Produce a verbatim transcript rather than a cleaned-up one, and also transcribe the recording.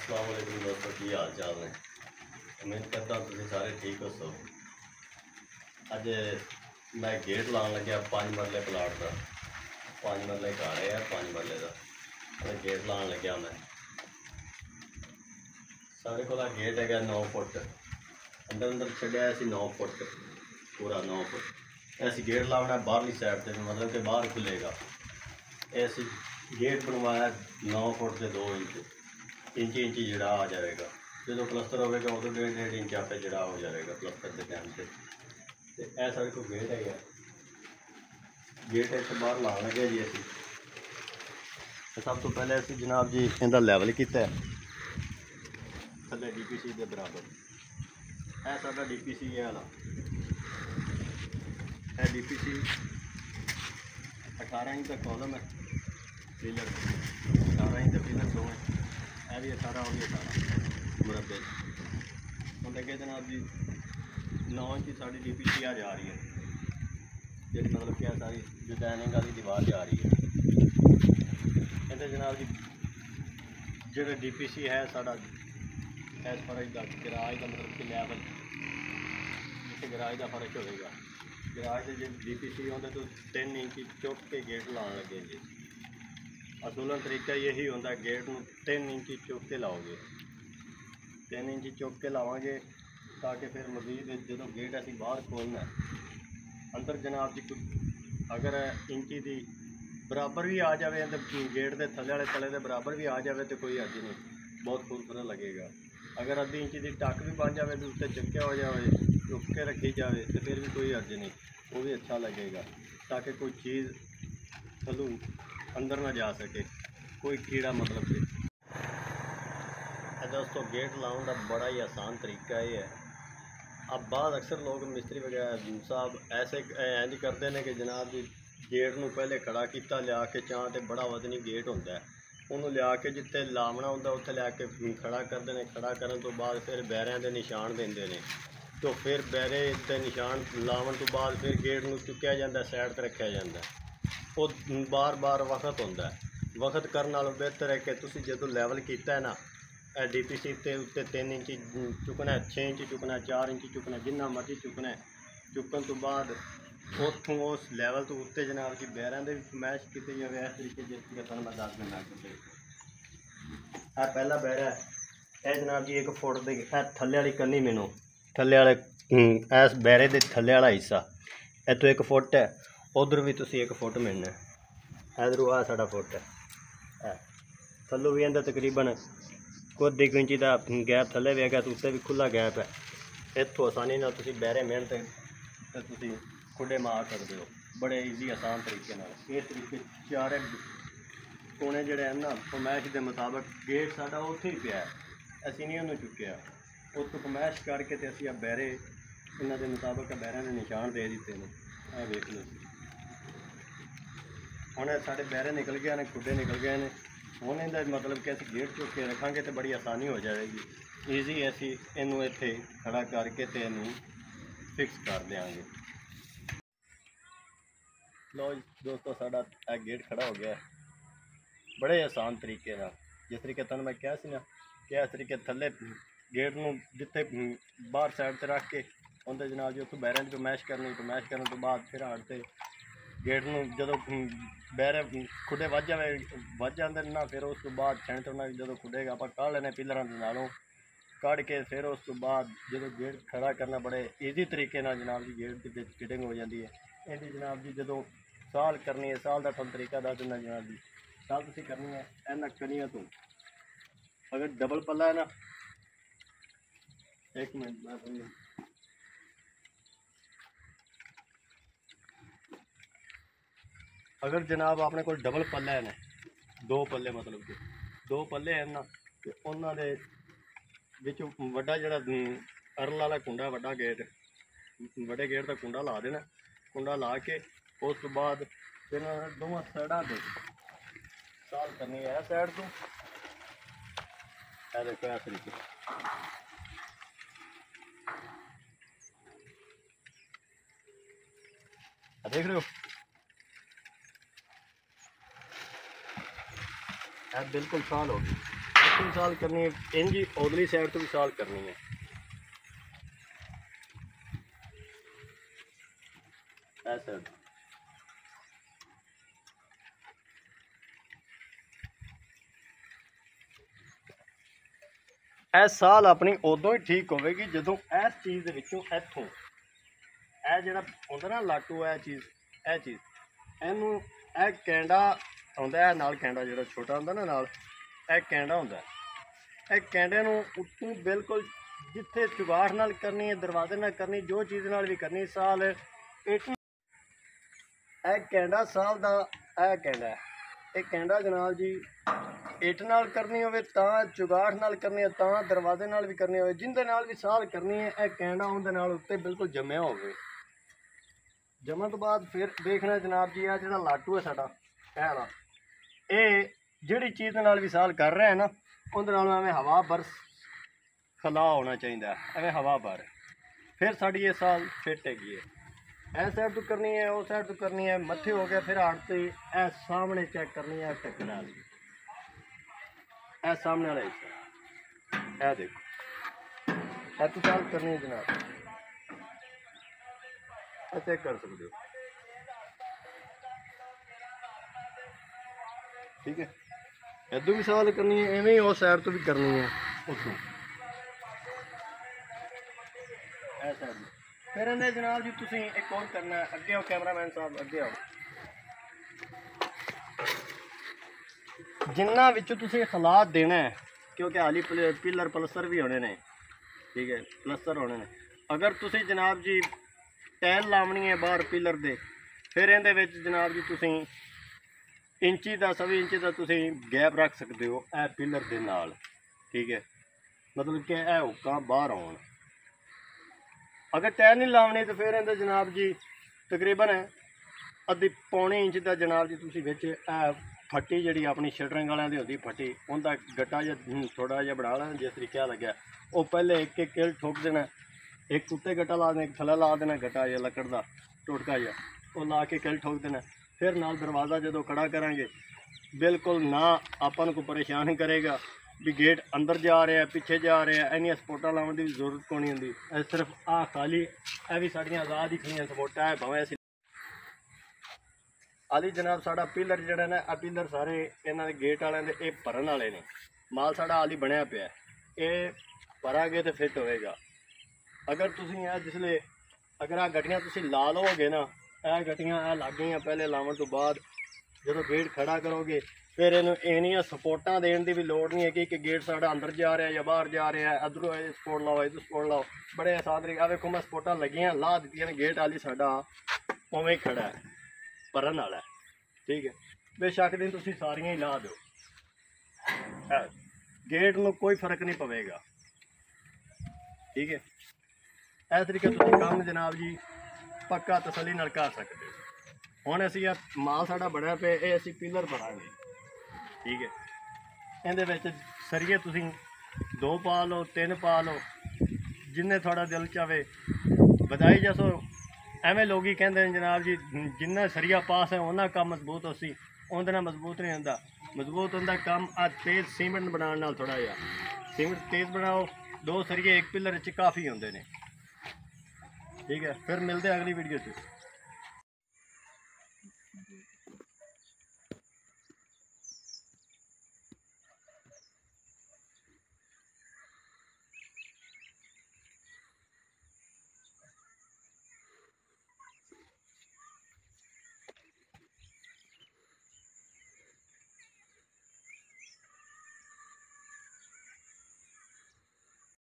अस्सलाम वालेकुम दोस्तों, की हाल चाल ने। उम्मीद करता तुम सारे ठीक हो। सो अज मैं गेट लाने लगे पाँच मरले प्लाट का। पाँच मरले घर है, पाँच मरले का गेट लाने लगे मैं। सारे को गेट है नौ फुट, अंदर अंदर छड्या नौ फुट, पूरा नौ फुट। ऐसी गेट लाना बाहरली साइड से, मतलब कि बाहर खुलेगा। ऐसे गेट बनवाया नौ फुट से दो इंच इंची इंची जड़ा आ जाएगा। जो प्लस्तर होगा उदो डेढ़ डेढ़ इंच आपे जड़ा हो जाएगा प्लस्तर के टाइम से। यह साढ़े को गेट है, गेट इतने बाहर ला लगे जी। असी सब तो पहले असी जनाब जी इनका लैवल किया थले डी पी सी के बराबर। है साडा डी पी सी वाला, है डी पी सी अठारह इंच का कॉलम है, पिलर अठारह इंच का पिलर दो है। यह भी अठारह हो गया अठारह मुरबे। हम लगे जनाब जी नौ इंच साड़ी डी पी सी आ जा रही है, जी मतलब क्या सारी डिजाइनिंग वाली दीवार जा रही है। कहते जनाब जी जो डी पी सी है साड़ा इस फर्क का गराज का मतलब कि लैवल जिसे गराज का फर्क होगा। गराज से जो डी पी सी होंगे तो तीन इंच चुक के गेट लाने लगे जी। असूलन तरीका यही होता है, गेट में तीन इंच चुक के लाओगे, तीन इंच चुक के लावांगे ताकि फिर मजीद जो गेट असी बाहर खोलना अंदर जनाब जी कुछ अगर इंची की बराबर भी आ जाए तो गेट के थले वाले तले के बराबर भी आ जाए तो कोई अर्ज नहीं, बहुत खूबसूरत लगेगा। अगर अद्धी इंची की टक भी बन जाए तो उत्ते चुक्या हो जाए, चुक के रखी जाए तो फिर भी कोई अर्ज नहीं, वो भी अच्छा लगेगा। ताकि कोई चीज़ थलू अंदर ना जा सके, कोई कीड़ा मतलब कि। दोस्तों गेट लाने का बड़ा ही आसान तरीका ये है। अब बाद अक्सर लोग मिस्त्री वगैरह साहब ऐसे इंज करते हैं कि जनाब जी गेट में पहले खड़ा किया लिया के चाह तो बड़ा वजनी गेट होता है, उन्होंने लिया के जिते लावना होंगे उत्थे लिया के खड़ा करते हैं। खड़ा करने तो बाद फिर बैरियां के निशान देंगे ने, तो फिर बैरे के निशान लावन तो बाद फिर गेट में चुकया जाता, साइड पर रखा जाता है। वो बार बार वक्त होता है, वक्त करने नालों बेहतर है कि तुम जो लैवल किया है ना डी पी सी के उत्ते तीन इंच चुकना है, छे इंच चुकना है, चार इंच चुकना है, जिन्ना मर्जी चुकना है। चुकन तो बाद उतों उस लैवल तो उत्ते जनाब जी बैरियां के भी फरमैश की जाए इस तरीके जिस तरीके मैं दस देना। आ पहला बैरा है, यह जनाब जी एक फुट के थले वाली कन्नी मैनू थले वाले इस बैरे के थले वाला हिस्सा इतों एक फुट है, उधर भी तुम एक फुट मिलना है। इधरों आ साढ़ा फुट है, थलों भी अंदर तकरीबन कुछ एक इंची का गैप थले भी है, तो उत्ते भी खुला गैप है। इतों आसानी नाल तुसीं बैरे मिहनत तो तुसीं खुडे मार सकते हो बड़े ईजी आसान तरीके नाल। इस तरीके चारे कोने जड़े हैं ना फरमैश के मुताबिक गेट साडा उत्थे ही पिया है, असीं नहीं उन्होंने चुक्या। उस फरमैश करके तो असीं बैरे इन्हां दे मुताबिक बैरियां के निशान दे दिते हैं। आ वेख लो हुण साडे बैरे निकल गए हैं, खुडे निकल गए हैं। हुण इहदा मतलब कि असीं गेट चुक के रखांगे तो बड़ी आसानी हो जाएगी। ईजी असीं इनू इत्थे खड़ा करके तो इनू फिक्स कर देंगे। लो दोस्तों साडा यह गेट खड़ा हो गया है बड़े आसान तरीके नाल। जिस तरीके तुहानूं मैं कहा सी ना कि इस तरीके थले गेट नूं जिथे बाहर साइड से रख के उन्हें जनाब जी उत्थों बैरियां की फरमैश करनी, फरमैश करने तो बाद फिर हट से गेट नूं जदों बैरे खुडे वज जाए वज जाते ना, फिर उस तो बाद छण तो जो खुडेगा आप कढ़ लेने पिलरां दे नालों कढ़ के फिर उस तो बाद जो गेट खड़ा करना बड़े ईजी तरीके नाल जनाब जी गेट की फिटिंग हो जाती है। इहदी जनाब जी जो साल करनी है, साल का तुहानूं तरीका दस दिना जनाब जी। साल तुसीं करनी है इन्हां कनियां तो अगर डबल पल्ला है ना, एक मिनट मैं अगर जनाब अपने को डबल पल्ले ने दो पल्ले मतलब कि दो पल्ले हैं ना, तो उन्होंने विचों वड्डा जिहड़ा अरल वाला कुंडा वड्डा गेट बड़े गेट का कुंडा ला देना। कुंडा ला के उस तो बाद फिर दोवां साइडां ते साल करनी है साइड तो देखो इस तरीके देख रहे हो, बिल्कुल साल हो गई। तो भी साल करनी है, इंज ही उधरली साइड तो भी साल करनी है। ऐसा ਇਹ ਸਾਲ ਆਪਣੀ ਉਦੋਂ ਹੀ ਠੀਕ ਹੋਵੇਗੀ ਜਦੋਂ ਇਸ ਚੀਜ਼ ਦੇ ਵਿੱਚੋਂ ਇੱਥੋਂ ਇਹ ਜਿਹੜਾ ਹੁੰਦਾ ਨਾ ਲਾਟੂ, ਇਹ ਚੀਜ਼ ਇਹ ਚੀਜ਼ ਇਹਨੂੰ ਇਹ ਕੈਂਡਾ ਆਉਂਦਾ, ਇਹ ਨਾਲ ਕੈਂਡਾ ਜਿਹੜਾ ਛੋਟਾ ਹੁੰਦਾ ਨਾ ਨਾਲ, ਇਹ ਕੈਂਡਾ ਹੁੰਦਾ। ਇਹ ਕੈਂਡੇ ਨੂੰ ਉੱਤੋਂ ਬਿਲਕੁਲ ਜਿੱਥੇ ਚੁਗਾਠ ਨਾਲ ਕਰਨੀ ਹੈ, ਦਰਵਾਜ਼ੇ ਨਾਲ ਕਰਨੀ, ਜੋ ਚੀਜ਼ ਨਾਲ ਵੀ ਕਰਨੀ, ਸਾਲ ਇੱਟ ਇਹ ਕੈਂਡਾ ਸਾਲ ਦਾ ਇਹ ਕੈਂਡਾ ਹੈ। ਇਹ ਕੈਂਡਾ ਜਨਾਬ ਜੀ ਇੱਟ ਨਾਲ ਕਰਨੀ ਹੋਵੇ ਤਾਂ, ਚੁਗਾਠ ਨਾਲ ਕਰਨੀ ਹੈ ਤਾਂ, ਦਰਵਾਜ਼ੇ ਨਾਲ ਵੀ ਕਰਨੀ ਹੋਵੇ, ਜਿੰਦੇ ਨਾਲ ਵੀ ਸਾਲ ਕਰਨੀ ਹੈ, ਇਹ ਕੈਂਡਾ ਉਹਦੇ ਨਾਲ ਉੱਤੇ ਬਿਲਕੁਲ ਜੰਮਿਆ ਹੋਵੇ। ਜੰਮਣ ਤੋਂ ਬਾਅਦ ਫਿਰ ਦੇਖਣਾ ਜਨਾਬ ਜੀ, ਆ ਜਿਹੜਾ ਲਾਟੂ ਹੈ ਸਾਡਾ ਇਹ ਵਾਲਾ, ਇਹ ਜਿਹੜੀ ਚੀਜ਼ ਦੇ ਨਾਲ ਵੀ ਸਾਲ ਕਰ ਰਿਹਾ ਹੈ ਨਾ, ਉਹਦੇ ਨਾਲ ਐਵੇਂ ਹਵਾ ਬਰਸ ਖਲਾ ਹੋਣਾ ਚਾਹੀਦਾ, ਐਵੇਂ ਹਵਾ ਭਰ, ਫਿਰ ਸਾਡੀ ਇਹ ਸਾਲ ਫਿੱਟ ਹੈਗੀ ਹੈ। ਇਹ ਸਾਈਡ ਤੋਂ ਕਰਨੀ ਹੈ, ਉਹ ਸਾਈਡ ਤੋਂ ਕਰਨੀ ਹੈ, ਮੱਥੇ ਹੋ ਗਿਆ, ਫਿਰ ਹੱਥ ਤੇ ਇਹ ਸਾਹਮਣੇ ਚੈੱਕ ਕਰਨੀ ਹੈ ਢੱਕਣ ਵਾਲੀ, ਇਹ ਸਾਹਮਣੇ वाला हिस्सा, ਇਹ देखो ਇਹ तो साल करनी है जनाब, ਇਹ चेक कर सकते हो, ठीक है। इधर भी साल करनी है, इवें ही उस साइड तो भी करनी है, उस साइड फिर इन्हें जनाब जी तुसीं एक और करना है, अगे आओ कैमरामैन साहब, अगे आओ। जिन्ना विचों तुसीं हालात देना है, क्योंकि हाली पिलर पलस्तर भी होने ने, ठीक है, पलस्तर होने ने। अगर तुसीं जनाब जी टैल लावनी है बाहर पिलर दे, फिर इहदे विच जनाब जी तुसीं इंची का सवी इंची का तुसीं गैप रख सकते हो ए पिलर दे नाल, ठीक है, मतलब कि ए हुक्कां बाहर आउण। अगर टैल नहीं लावनी तो फिर इहदे जनाब जी तकरीबन अद्धी पौने इंच का जनाब जी तुसीं विच ए फट्टी जी अपनी शटरिंग वालों की होती फट्टी, उनका गट्टा जहा थोड़ा जहा बना लेना जिस तरीके लगे, वो पहले एक एक किल ठोक देना, एक उत्ते गट्टा ला देना, एक थले ला देना गट्टा या लकड़ का टोटका जहा, वो ला के किल ठोक देना। फिर नाल दरवाज़ा जो खड़ा करांगे बिल्कुल ना अपन को परेशान ही करेगा भी गेट अंदर जा रहा है पिछे जा रहा है, इन्नियां सपोर्टा लाने की जरूरत को नहीं होंगी। सिर्फ आ खाली यह भी साड़ियाँ आज़ाद ही खड़ियां सपोर्टा है, भावें असीं आली जनाब साड़ा पिलर जड़ा ना, आ पिलर सारे इन्होंने गेट वाले ये भरन वाले ने, माल साड़ा आली बनया पिया, ये भरांगे तो फिट होएगा। अगर तुसीं आ जिसले अगर आ गड्डियां तुसीं ला लोगे ना, यह गड्डियां आ लग गई पहले लावन तो बाद जो गेट खड़ा करोगे फिर इन्हूं इन्नियां सपोर्टां देने की भी लोड़ नहीं है कि, कि गेट साड़ा अंदर जा रहा है या बाहर जा रहा है, अदरों सपोर्ट लाओ इधर सपोर्ट लाओ, बड़े आसान तरीके। आ देखो मैं सपोर्टां लगियां ला दित्तियां ने, गेट वाली साड़ा उवें खड़ा है भरन वाला, ठीक है। बेशक दिन तुसीं सारियां ही ला दो, गेट में कोई फर्क नहीं पवेगा, ठीक है। इस तरीके तुसीं काम जनाब जी पक्का तसली नाल कर सकते हो। हुण असीं माल साड़ा बनया पे, ये असीं पिलर भरांगे, ठीक है। इहदे विच सरिये तुसीं दो पा लो, तीन पा लो, जिन्ने थोड़ा दिल चाहे बधाई जसो। एवें लोग ही कहते हैं जनाब जी जिन्ना सरिया पास है उन्ना काम मजबूत हो सी, उहदे नाल मजबूत नहीं होंदा। मजबूत होंदा काम आ तेज़ सीमेंट बनाने नाल, थोड़ा जिहा सीमेंट तेज़ बनाओ, दो सरिये एक पिलर च काफ़ी होंदे ने, ठीक है। फिर मिलते अगली वीडियो च।